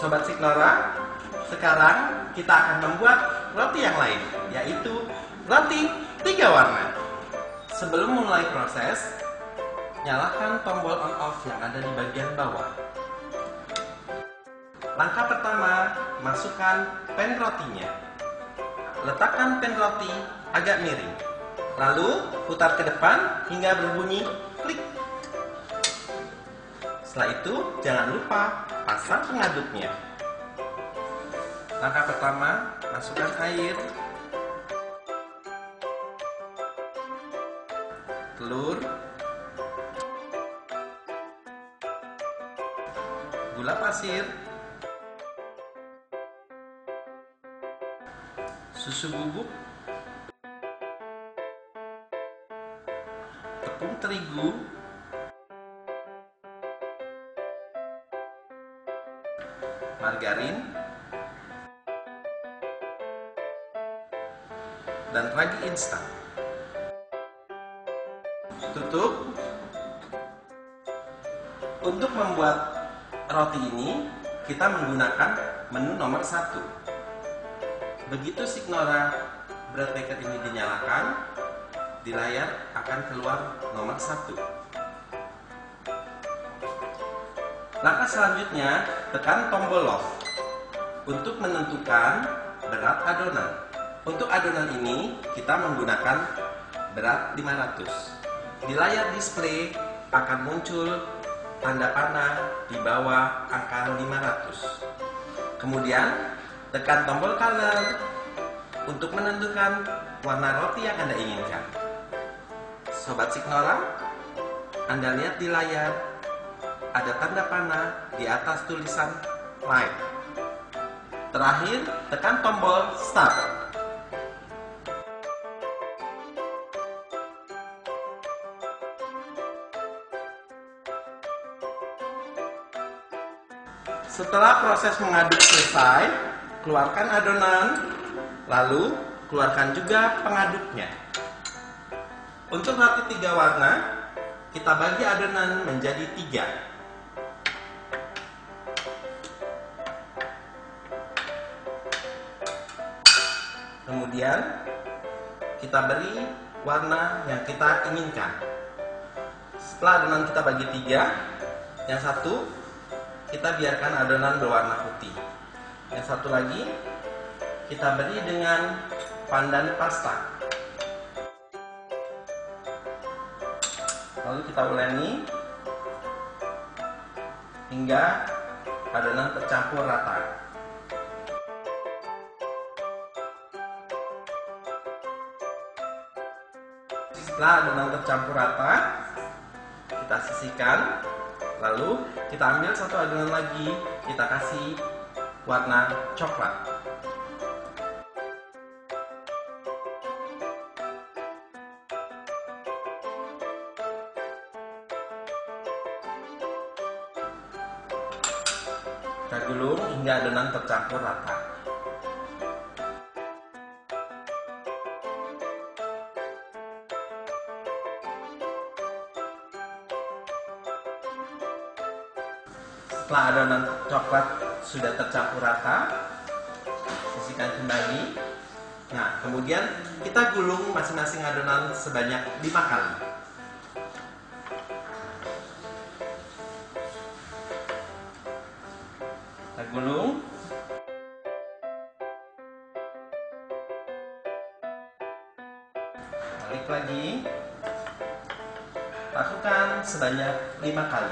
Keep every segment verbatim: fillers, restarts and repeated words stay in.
Sobat Signora, sekarang kita akan membuat roti yang lain, yaitu roti tiga warna. Sebelum mulai proses, nyalakan tombol on off yang ada di bagian bawah. Langkah pertama, masukkan pen rotinya. Letakkan pen roti agak miring. Lalu putar ke depan hingga berbunyi klik. Setelah itu, jangan lupa pasang pengaduknya. Langkah pertama, masukkan air, telur, gula pasir, susu bubuk, tepung terigu, margarin, dan ragi instan. Tutup. Untuk membuat roti ini, kita menggunakan menu nomor satu. Begitu Signora bread maker ini dinyalakan, di layar akan keluar nomor satu. Langkah selanjutnya, tekan tombol lock untuk menentukan berat adonan. Untuk adonan ini, kita menggunakan berat lima ratus. Di layar display akan muncul tanda panah di bawah angka lima ratus. Kemudian, tekan tombol color untuk menentukan warna roti yang Anda inginkan. Sobat Signora, Anda lihat di layar ada tanda panah di atas tulisan light. Terakhir, tekan tombol start. Setelah proses mengaduk selesai, keluarkan adonan, lalu keluarkan juga pengaduknya. Untuk roti tiga warna, kita bagi adonan menjadi tiga. Kemudian, kita beri warna yang kita inginkan. Setelah adonan kita bagi tiga, yang satu kita biarkan adonan berwarna putih. Yang satu lagi kita beri dengan pandan pasta. Lalu kita uleni hingga adonan tercampur rata. Setelah adonan tercampur rata, kita sisihkan. Lalu kita ambil satu adonan lagi, kita kasih warna coklat. Kita gulung hingga adonan tercampur rata. Setelah adonan coklat sudah tercampur rata, sisihkan kembali. Nah, kemudian kita gulung masing-masing adonan sebanyak lima kali. Kita gulung. Balik lagi. Lakukan sebanyak lima kali.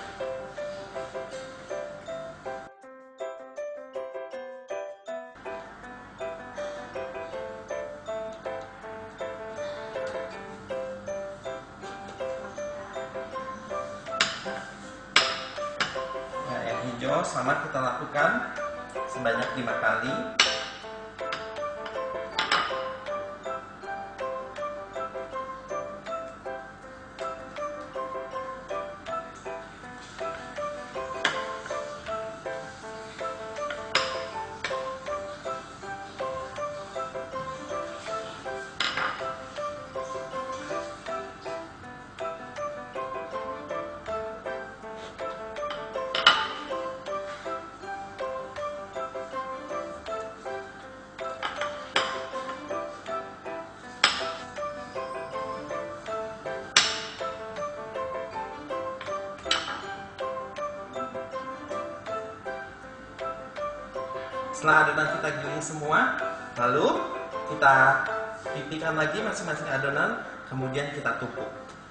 Hijau sama kita lakukan sebanyak lima kali. Setelah adonan kita giling semua, lalu kita pipihkan lagi masing-masing adonan, kemudian kita tumpuk.